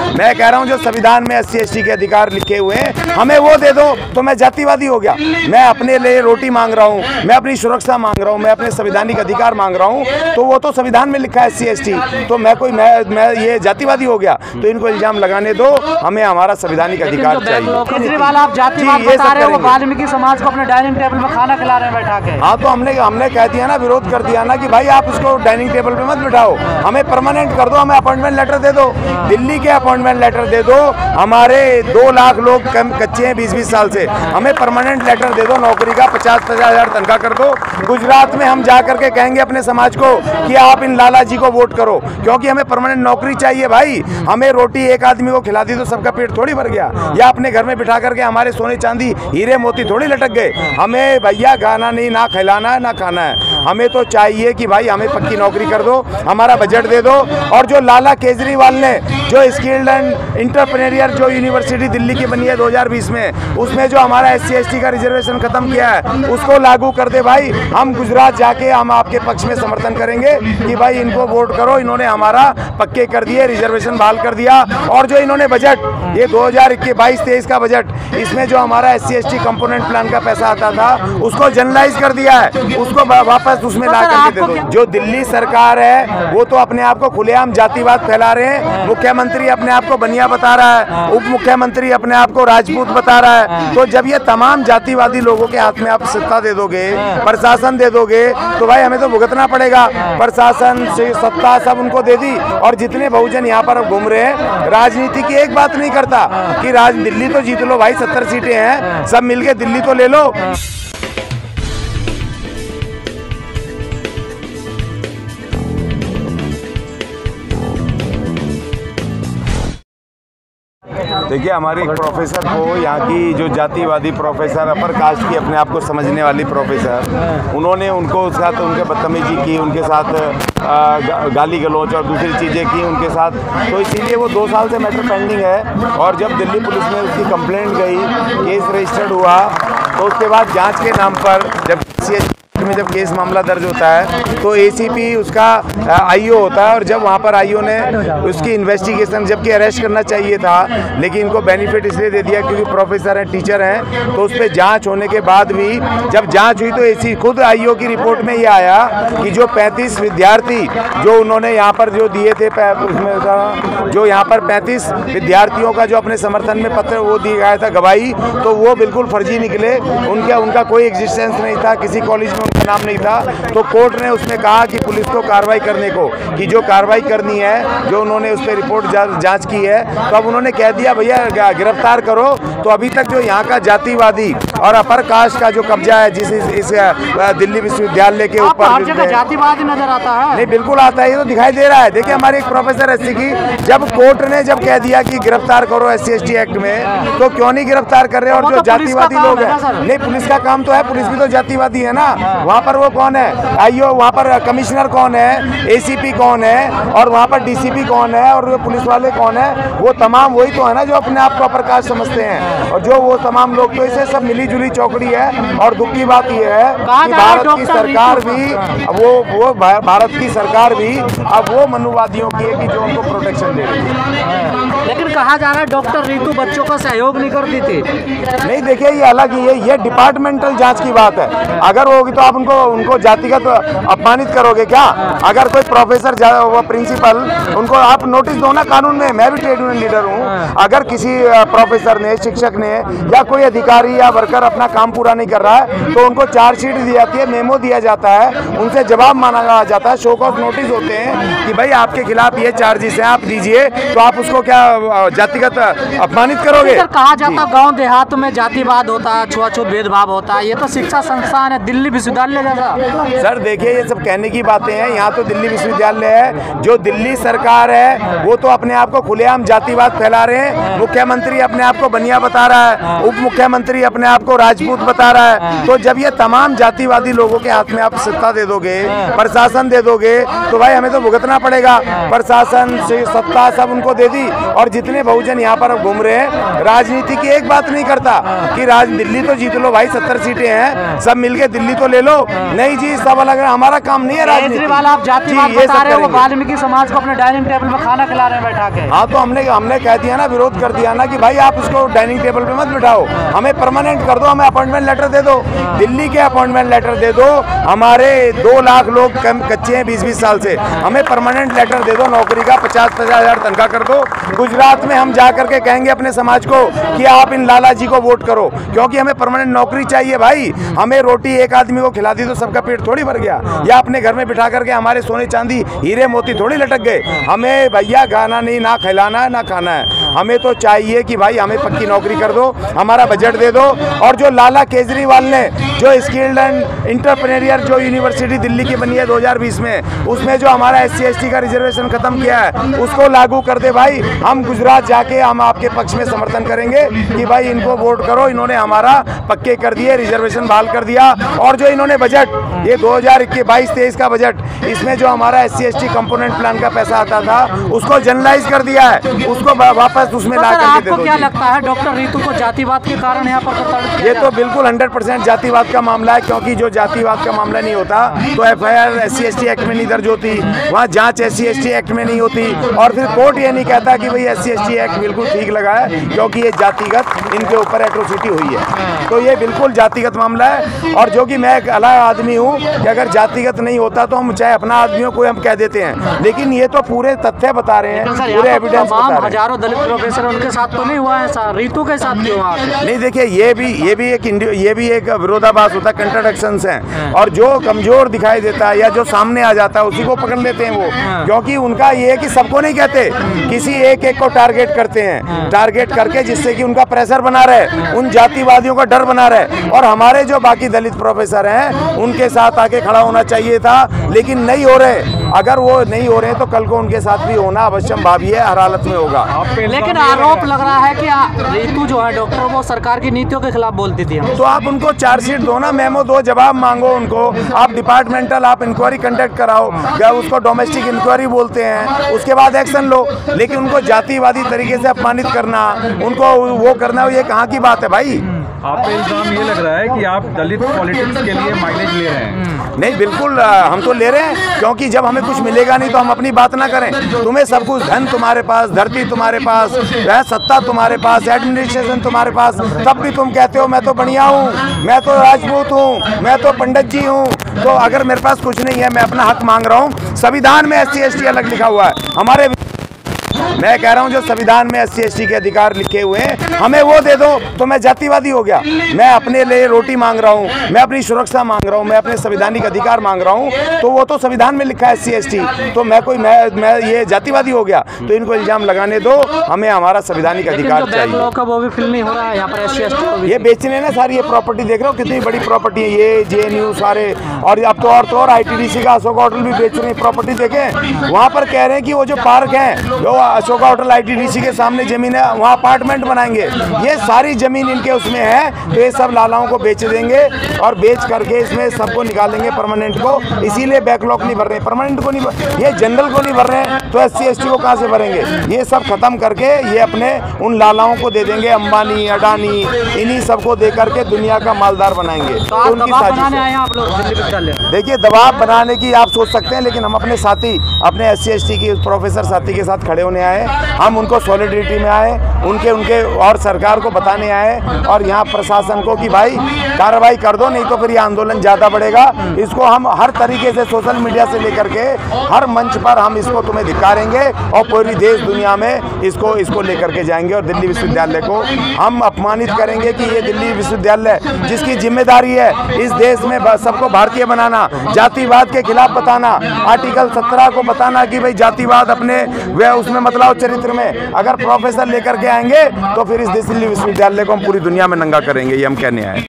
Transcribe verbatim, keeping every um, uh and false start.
मैं कह रहा हूँ जो संविधान में एस सी एस टी के अधिकार लिखे हुए हैं हमें वो दे दो तो मैं जातिवादी हो गया। मैं अपने लिए रोटी मांग रहा हूँ, मैं अपनी सुरक्षा मांग रहा हूँ, मैं अपने संवैधानिक अधिकार मांग रहा हूँ, तो वो तो संविधान में लिखा है एस सी एस टी, तो मैं कोई मैं मैं ये जातिवादी हो गया। तो इनको इल्जाम लगाने दो, हमें हमारा संवैधानिक अधिकार चाहिए। केजरीवाल आप जातिवाद बता रहे हो, वाल्मीकि समाज को अपने डाइनिंग टेबल में खाना खिला रहे हैं बैठा के। हाँ तो हमने हमने कह दिया ना, विरोध कर दिया ना कि भाई आप उसको डाइनिंग टेबल पे मत बिठाओ, हमें परमानेंट कर दो, हमें अपॉइंटमेंट लेटर दे दो, दिल्ली के अपॉइंटमेंट लेटर दे दो। हमारे दो लाख लोग कम कच्चे हैं बीस बीस साल से, हमें परमानेंट लेटर दे दो नौकरी का, पचास पचास हजार तनख्वाह कर दो। गुजरात में हम जा करके कहेंगे अपने समाज को कि आप इन लाला जी को वोट करो, क्योंकि हमें परमानेंट नौकरी चाहिए भाई। हमें रोटी एक आदमी को खिला दी तो सबका पेट थोड़ी भर गया, या अपने घर में बिठा करके हमारे सोने चांदी हीरे मोती थोड़ी लटक गए। हमें भैया गाना नहीं, ना खिलाना है ना खाना है, हमें तो चाहिए कि भाई हमें पक्की नौकरी कर दो, हमारा बजट दे दो। और जो लाला केजरीवाल ने जो स्किल्ड एंड इंटरप्रेन्योर जो यूनिवर्सिटी दिल्ली की बनी है दो हज़ार बीस में, उसमें जो हमारा एस सी एस टी का रिजर्वेशन खत्म किया है उसको लागू कर दे भाई। हम गुजरात जाके हम आपके पक्ष में समर्थन करेंगे कि भाई इनको वोट करो, इन्होंने हमारा पक्के कर दिए, रिजर्वेशन बहाल कर दिया। और जो इन्होंने बजट ये दो हज़ार इक्कीस बाईस तेईस का बजट, इसमें जो हमारा S C S T component plan का पैसा आता था उसको जनरलाइज कर दिया है, उसको वापस उसमें ला करके दे दो। जो दिल्ली सरकार है वो तो अपने आप को खुलेआम जातिवाद फैला रहे हैं, मुख्यमंत्री अपने आप को बनिया बता रहा है, उप मुख्यमंत्री अपने आप को राजपूत बता रहा है। तो जब ये तमाम जातिवादी लोगों के हाथ में आप सत्ता दे दोगे, प्रशासन दे दोगे, तो भाई हमें तो भुगतना पड़ेगा। प्रशासन से सत्ता सब उनको दे दी, और जितने बहुजन यहाँ पर घूम रहे हैं, राजनीति की एक बात नहीं करता कि राज दिल्ली तो जीत लो भाई, सत्तर सीटें हैं, सब मिलके दिल्ली तो ले लो। देखिए हमारे एक प्रोफेसर को, यहाँ की जो जातिवादी प्रोफेसर, अपर कास्ट की अपने आप को समझने वाली प्रोफेसर, उन्होंने उनको साथ उनके बदतमीजी की, उनके साथ गा, गाली गलौच और दूसरी चीज़ें की उनके साथ। तो इसीलिए वो दो साल से मैटर पेंडिंग है। और जब दिल्ली पुलिस में उसकी कंप्लेंट गई, केस रजिस्टर्ड हुआ, तो उसके बाद जांच के नाम पर जब में जब केस मामला दर्ज होता है तो ए सी पी उसका आई ओ होता है, और जब वहाँ पर आई ओ ने उसकी इन्वेस्टिगेशन, जबकि अरेस्ट करना चाहिए था, लेकिन इनको बेनिफिट इसलिए दे दिया क्योंकि प्रोफेसर हैं, टीचर हैं, तो उस पर जांच होने के बाद भी जब जांच हुई तो एसी खुद आई ओ की रिपोर्ट में ये आया कि जो पैंतीस विद्यार्थी जो उन्होंने यहाँ पर जो दिए थे, उसमें जो यहाँ पर पैंतीस विद्यार्थियों का जो अपने समर्थन में पत्र वो दिया गया था गवाही, तो वो बिल्कुल फर्जी निकले। उनके उनका कोई एग्जिस्टेंस नहीं था, किसी कॉलेज में उनका नाम नहीं था। तो कोर्ट ने उसमें कहा कि पुलिस को कार्रवाई करने को, कि जो कार्रवाई करनी है, जो उन्होंने उस पर रिपोर्ट जा, जांच की है, तो अब उन्होंने कह दिया भैया गिरफ्तार करो। तो अभी तक जो यहाँ का जातिवादी और अपर कास्ट का जो कब्जा है जिस इस, इस दिल्ली विश्वविद्यालय के ऊपर, जातिवादी नजर आता है। नहीं बिल्कुल आता है, ये तो दिखाई दे रहा है। देखिए हमारे एक प्रोफेसर एस सी की, जब कोर्ट ने जब कह दिया कि गिरफ्तार करो S C S T act में, तो क्यों नहीं गिरफ्तार कर रहे? और जो जातिवादी लोग हैं, नहीं पुलिस का काम तो है, पुलिस भी तो जातिवादी है ना। वहाँ पर वो कौन है, आई ओ, वहाँ पर कमिश्नर कौन है, ए सी पी कौन है, और वहाँ पर डी सी पी कौन है, और वो पुलिस वाले कौन है? वो तमाम वही तो है ना जो अपने आप को अपर कास्ट समझते हैं। और जो वो तमाम लोग, तो इसे सब मिली जुली चौकड़ी है। और दुख की बात यह है कि भारत की सरकार भी वो वो भारत की सरकार भी अब वो मनुवादियों की है कि जो उनको प्रोटेक्शन दे रही है। लेकिन कहा जा रहा है डॉक्टर रीतू बच्चों का सहयोग नहीं करती थी। नहीं देखिए ये अलग ही है, ये डिपार्टमेंटल जांच की बात है। अगर होगी तो आप उनको उनको जातिगत तो अपमानित करोगे क्या? अगर कोई प्रोफेसर वो प्रिंसिपल, उनको आप नोटिस दो ना कानून में। मैं भी ट्रेड यूनियन लीडर हूँ। अगर किसी प्रोफेसर ने, शिक्षक ने या कोई अधिकारी या वर्कर अपना काम पूरा नहीं कर रहा है तो उनको चार्जशीट दी जाती है, मेमो दिया जाता है, उनसे जवाब मांगा जाता है, शो कॉज नोटिस होते हैं कि भाई आपके खिलाफ ये चार्जेस हैं, आप दीजिए। तो आप उसको क्या जातिगत अपमानित करोगे? कहा जाता गांव देहात में जातिवाद होता है, छुआछूत भेदभाव होता है, ये तो शिक्षा संस्थान है दिल्ली विश्वविद्यालय जैसा। सर देखिए ये सब कहने की बातें हैं। यहाँ तो दिल्ली विश्वविद्यालय है, जो दिल्ली सरकार है वो तो अपने आप को खुलेआम जातिवाद फैला रहे हैं। मुख्यमंत्री अपने आप को बनिया बता रहा है, उप मुख्यमंत्री अपने आप को राजपूत बता रहा है। तो जब ये तमाम जातिवादी लोगों के हाथ में आप सत्ता दे दोगे, प्रशासन दे दोगे, तो भाई हमें तो भुगतना पड़ेगा। प्रशासन से सत्ता सब उनको दे दी, और जितने बहुजन यहाँ पर घूम रहे हैं, राजनीति की एक बात नहीं करता कि राज दिल्ली तो जीत लो भाई, सत्तर सीटें हैं, सब मिलके दिल्ली तो ले लो। नहीं जी, सब अलग है, हमारा काम नहीं है राजनीति। आप जातिवाद बता रहे हो, वाल्मीकि समाज को अपने डाइनिंग टेबल में खाना खिला रहे हैं बैठा के। हाँ तो हमने हमने कह दिया ना, विरोध कर दिया ना कि भाई आप इसको डाइनिंग टेबल पे मत बिठाओ, हमें परमानेंट कर दो, हमें अपॉइंटमेंट लेटर दे दो, दिल्ली के अपॉइंटमेंट लेटर दे दो। हमारे दो लाख लोग कम कच्चे हैं बीस बीस साल से, हमें परमानेंट लेटर दे दो नौकरी का, पचास पचास हजार तनख्वाह कर दो। गुजरात में हम जा करके कहेंगे अपने समाज को कि आप इन लाला जी को वोट करो, क्योंकि हमें परमानेंट नौकरी चाहिए भाई। हमें रोटी एक आदमी को खिला दी तो सबका पेट थोड़ी भर गया, या अपने घर में बिठा करके हमारे सोने चांदी हीरे मोती थोड़ी लटक गए। हमें भैया गाना नहीं, ना खिलाना है ना खाना है, हमें तो चाहिए कि भाई हमें पक्की नौकरी कर दो, हमारा बजट दे दो। और जो लाला केजरीवाल ने जो स्किल्ड एंड इंटरप्रेन्योर जो यूनिवर्सिटी दिल्ली की बनी है दो हज़ार बीस में, उसमें जो हमारा एस सी एस टी का रिजर्वेशन खत्म किया है उसको लागू कर दे भाई। हम गुजरात जाके हम आपके पक्ष में समर्थन करेंगे कि भाई इनको वोट करो, इन्होंने हमारा पक्के कर दिए, रिजर्वेशन बहाल कर दिया। और जो इन्होंने बजट ये दो हज़ार इक्कीस बाईस तेईस का बजट, इसमें जो हमारा S C S T component plan का पैसा आता था उसको जनरलाइज कर दिया है, उसको वापस उसमें ला करके दे दो। क्या लगता है डॉक्टर रितु को जातिवाद के कारण यहाँ पर? ये तो बिल्कुल हंड्रेड परसेंट जातिवाद का मामला है, क्योंकि जो जातिवाद का मामला नहीं होता तो F I R S C S T act में नहीं दर्ज होती, वहाँ जांच S C S T act में नहीं होती, और फिर कोर्ट ये नहीं कहता कि भाई S C S T act बिल्कुल ठीक लगा है, क्योंकि ये जातिगत इनके ऊपर एट्रोसिटी हुई है। तो ये बिल्कुल जातिगत मामला है। और जो कि मैं एक अलग आदमी हूँ कि अगर जातिगत नहीं होता तो हम चाहे अपना आदमी हो कोई हम कह देते हैं, लेकिन ये तो पूरे तथ्य बता रहे हैं, पूरे एविडेंस बता रहे हैं। हजारों दलित प्रोफेसर उनके साथ तो नहीं हुआ है, रितु के साथ क्यों हुआ? नहीं देखिए, ये भी ये भी एक ये भी एक विरोधाभास होता है, कंट्राडिक्शंस हैं। और जो कमजोर दिखाई देता है या जो सामने आ जाता है उसी को पकड़ लेते हैं वो, क्योंकि उनका ये है कि सबको नहीं कहते, किसी एक एक को टारगेट करते हैं, टारगेट करके जिससे कि उनका प्रेशर बना रहे, उन जातिवादियों का डर बना रहे। और हमारे जो बाकी दलित प्रोफेसर हैं उनके साथ आके खड़ा होना चाहिए था, लेकिन नहीं हो रहे। अगर वो नहीं हो रहे तो कल को उनके साथ भी होना अवश्यम भावी है, हर हालत में होगा। लेकिन आरोप लग रहा है कि रितु जो है डॉक्टर वो सरकार की नीतियों के खिलाफ बोलती थी। तो आप उनको चार्जशीट दो ना, मेमो दो, जवाब मांगो उनको, आप डिपार्टमेंटल आप इंक्वायरी कंडक्ट कराओ, या उसको डोमेस्टिक इंक्वायरी बोलते हैं, उसके बाद एक्शन लो। लेकिन उनको जातिवादी तरीके से अपमानित करना, उनको वो करना, ये कहाँ की बात है भाई? आप पे इल्जाम ये लग रहा है कि आप दलित पॉलिटिक्स के लिए माइलेज ले रहे हैं। नहीं, बिल्कुल हम तो ले रहे हैं, क्योंकि जब हमें कुछ मिलेगा नहीं तो हम अपनी बात ना करें। तुम्हें सब कुछ, धन तुम्हारे पास, धरती तुम्हारे पास, सत्ता तुम्हारे पास, एडमिनिस्ट्रेशन तुम्हारे पास, तब भी तुम कहते हो मैं तो बढ़िया हूँ, मैं तो राजपूत हूँ, मैं तो पंडित जी हूँ। तो अगर मेरे पास कुछ नहीं है, मैं अपना हक मांग रहा हूँ। संविधान में एस सी एस टी अलग लिखा हुआ है, हमारे मैं कह रहा हूं जो संविधान में एस सी एस टी के अधिकार लिखे हुए हैं हमें वो दे दो, तो मैं जातिवादी हो गया? मैं अपने लिए रोटी मांग रहा हूं, मैं अपनी सुरक्षा मांग रहा हूं, मैं अपने संवैधानिक अधिकार मांग रहा हूं, तो वो तो संविधान में लिखा है एस सी एस टी, तो मैं कोई मैं मैं ये जातिवादी हो गया? तो इनको इल्जाम लगाने दो, हमें हमारा संवैधानिक अधिकार चाहिए। वो भी फिल नहीं हो रहा है यहाँ पर एस सी एस टी। ये बेचने ना सारी ये प्रॉपर्टी देख रहे हो कितनी बड़ी प्रॉपर्टी है, ये जे एन यू सारे, और अब तो और तो और आई टी डी सी का अशोका होटल भी बेच रहे हैं प्रॉपर्टी। देखें वहाँ पर कह रहे हैं कि वो जो पार्क है, जो Ashoka hotel I T D C के सामने जमीन है, वहाँ अपार्टमेंट बनाएंगे। ये सारी जमीन इनके उसमें है, तो ये सब लालाओं को बेच देंगे और बेच करके इसमें सबको निकालेंगे परमानेंट को। इसीलिए बैकलॉग नहीं भर रहे, परमानेंट को नहीं भर, ये जनरल को नहीं भर रहे हैं, तो एस सी एस टी को कहाँ से भरेंगे? ये सब खत्म करके ये अपने उन लालाओं को दे देंगे, अंबानी, अडानी, इन्हीं सबको दे करके दुनिया का मालदार बनाएंगे। तो उनकी साजिश। देखिए, दबाव बनाने की आप सोच सकते हैं, लेकिन हम अपने साथी, अपने एस सी एस टी की प्रोफेसर साथी के साथ खड़े होने आए, हम उनको सॉलिडरिटी में आए, उनके उनके और सरकार को बताने आए, और यहाँ प्रशासन को कि भाई कार्रवाई कर दो, नहीं तो फिर ये आंदोलन ज़्यादा बढ़ेगा। इसको हम हर तरीके से सोशल मीडिया से लेकर के हर मंच पर हम इसको तुम्हें धिक्कारेंगे, और पूरी देश दुनिया में इसको इसको लेकर के जाएंगे। और दिल्ली विश्वविद्यालय को हम अपमानित करेंगे कि ये दिल्ली विश्वविद्यालय जिसकी जिम्मेदारी है इस देश में सबको भारतीय बनाना, जातिवाद के खिलाफ बताना, आर्टिकल सत्रह को बताना कि भाई जातिवाद अपने वे उसमें मतलब चरित्र में अगर प्रोफेसर लेकर के आएंगे तो फिर इस दिल्ली विश्वविद्यालय को हम पूरी दुनिया में नंगा करेंगे, ये हम कहने आए।